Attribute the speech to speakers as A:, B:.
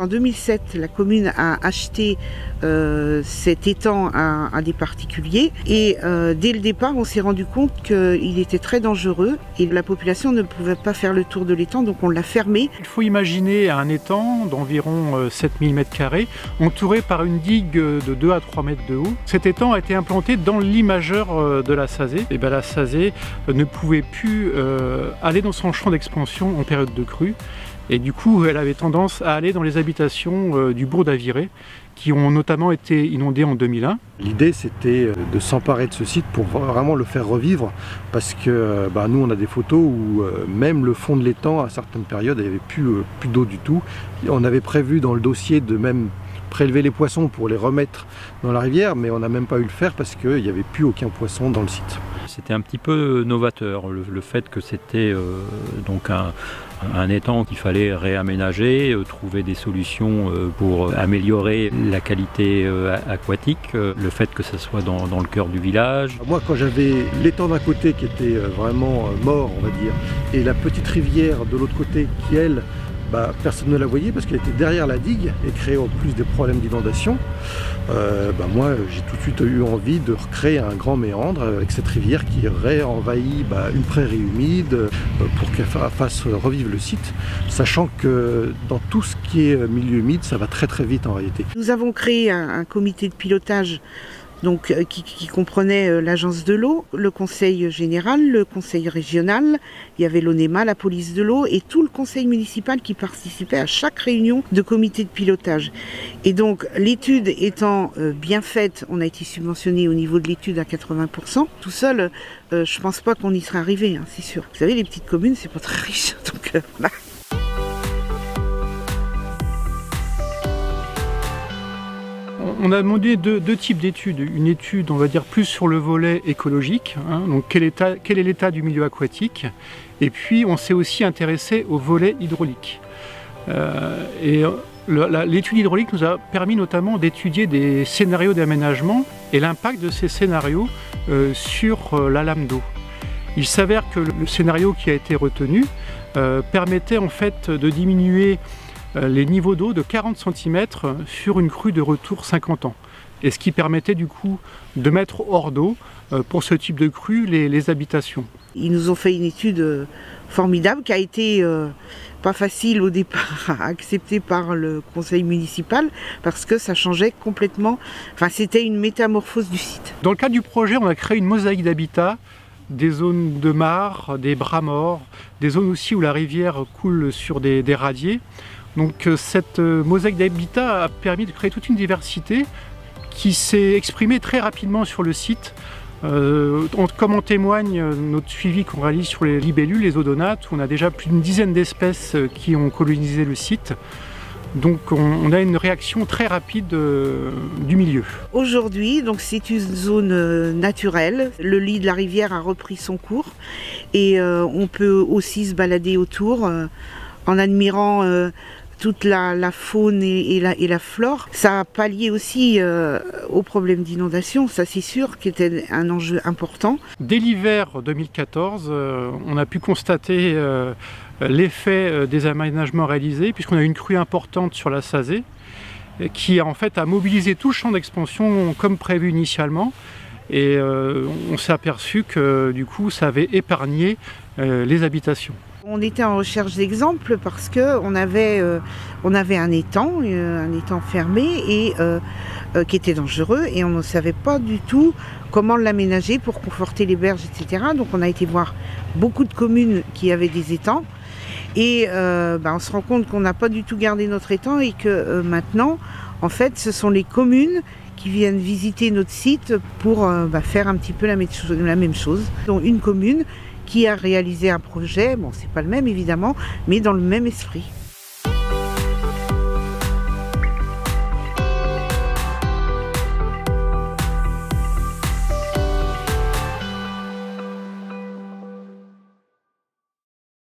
A: En 2007, la commune a acheté cet étang à des particuliers et dès le départ, on s'est rendu compte qu'il était très dangereux et la population ne pouvait pas faire le tour de l'étang, donc on l'a fermé.
B: Il faut imaginer un étang d'environ 7000 m², entouré par une digue de 2 à 3 mètres de haut. Cet étang a été implanté dans le lit majeur de la Sazé. Et la Sazé ne pouvait plus aller dans son champ d'expansion en période de crue. Et du coup, elle avait tendance à aller dans les habitations du bourg d'Aviré, qui ont notamment été inondées en 2001.
C: L'idée, c'était de s'emparer de ce site pour vraiment le faire revivre, parce que nous, on a des photos où même le fond de l'étang, à certaines périodes, il n'y avait plus d'eau du tout. On avait prévu dans le dossier de même prélever les poissons pour les remettre dans la rivière, mais on n'a même pas eu le faire parce qu'il n'y avait plus aucun poisson dans le site.
D: C'était un petit peu novateur, le fait que c'était donc un étang qu'il fallait réaménager, trouver des solutions pour améliorer la qualité aquatique, le fait que ça soit dans le cœur du village.
C: Moi, quand j'avais l'étang d'un côté qui était vraiment mort, on va dire, et la petite rivière de l'autre côté qui, elle, personne ne la voyait parce qu'elle était derrière la digue et créait en plus des problèmes d'inondation. Moi, j'ai tout de suite eu envie de recréer un grand méandre avec cette rivière qui réenvahit une prairie humide pour qu'elle fasse revivre le site, sachant que dans tout ce qui est milieu humide, ça va très très vite en réalité.
A: Nous avons créé un comité de pilotage donc, qui comprenait l'agence de l'eau, le conseil général, le conseil régional, il y avait l'ONEMA, la police de l'eau et tout le conseil municipal qui participait à chaque réunion de comité de pilotage. Et donc l'étude étant bien faite, on a été subventionné au niveau de l'étude à 80%. Tout seul, je pense pas qu'on y serait arrivé, hein, c'est sûr. Vous savez, les petites communes, c'est pas très riche, donc
B: On a demandé deux types d'études. Une étude, on va dire, plus sur le volet écologique, donc quel est l'état du milieu aquatique, et puis on s'est aussi intéressé au volet hydraulique. L'étude hydraulique nous a permis notamment d'étudier des scénarios d'aménagement et l'impact de ces scénarios sur la lame d'eau. Il s'avère que le scénario qui a été retenu permettait en fait de diminuer les niveaux d'eau de 40 cm sur une crue de retour 50 ans. Et ce qui permettait du coup de mettre hors d'eau, pour ce type de crue, les habitations.
A: Ils nous ont fait une étude formidable qui a été pas facile au départ à accepter par le conseil municipal parce que ça changeait complètement, c'était une métamorphose du site.
B: Dans le cadre du projet, on a créé une mosaïque d'habitat, des zones de mares, des bras morts, des zones aussi où la rivière coule sur des radiers. Donc cette mosaïque d'habitat a permis de créer toute une diversité qui s'est exprimée très rapidement sur le site, comme en témoigne notre suivi qu'on réalise sur les libellules, les odonates, où on a déjà plus d'une dizaine d'espèces qui ont colonisé le site. Donc on a une réaction très rapide du milieu.
A: Aujourd'hui, c'est une zone naturelle. Le lit de la rivière a repris son cours et on peut aussi se balader autour en admirant toute la faune et la flore. Ça a pallié aussi au problème d'inondation, ça c'est sûr, qui était un enjeu important.
B: Dès l'hiver 2014, on a pu constater l'effet des aménagements réalisés, puisqu'on a eu une crue importante sur la Sazé, qui en fait a mobilisé tout le champ d'expansion comme prévu initialement. Et on s'est aperçu que du coup ça avait épargné les habitations.
A: On était en recherche d'exemples parce qu'on avait un étang fermé et qui était dangereux et on ne savait pas du tout comment l'aménager pour conforter les berges, etc. Donc on a été voir beaucoup de communes qui avaient des étangs et on se rend compte qu'on n'a pas du tout gardé notre étang et que maintenant, en fait, ce sont les communes qui viennent visiter notre site pour faire un petit peu la même chose. Donc une commune qui a réalisé un projet, bon c'est pas le même évidemment, mais dans le même esprit.